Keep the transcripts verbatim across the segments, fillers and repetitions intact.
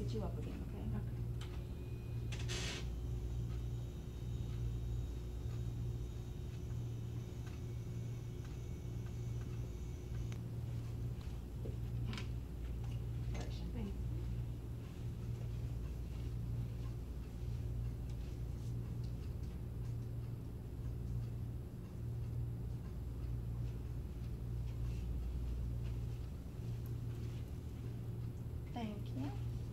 sit you up again, okay? Okay. Correction. Thank you. Thank you.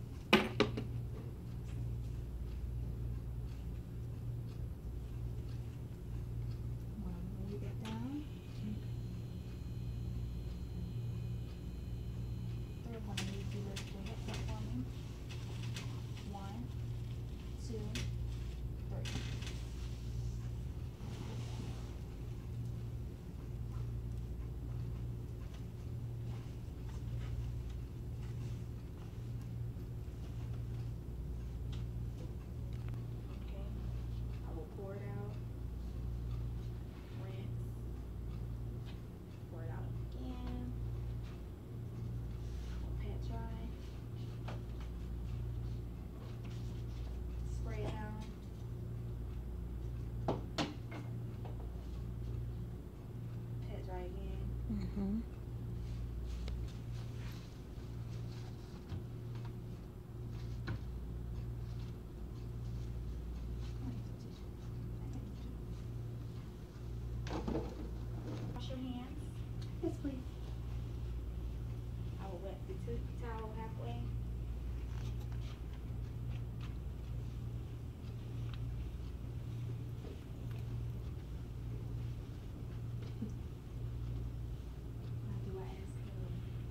Wanna move it down? Third one, I need you to lift your hips up for me. One, two, three. Okay, I will pour it out, rinse, pour it out again, I will pat dry, spray down, pat dry again, Mm-hmm. wash your hands. Yes, please. I will wet the t- towel halfway. Now do I ask her?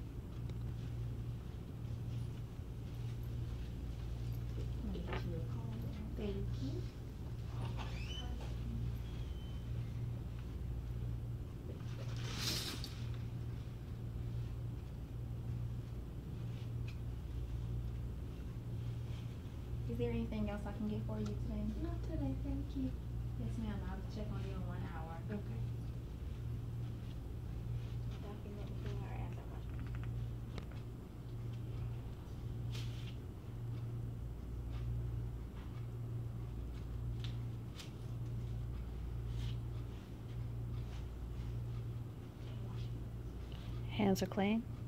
Let me get you a call. Thank you. Is there anything else I can get for you today? Not today, thank you. Yes, ma'am. I'll check on you in one hour. Okay. Document before or after watching. Hands are clean.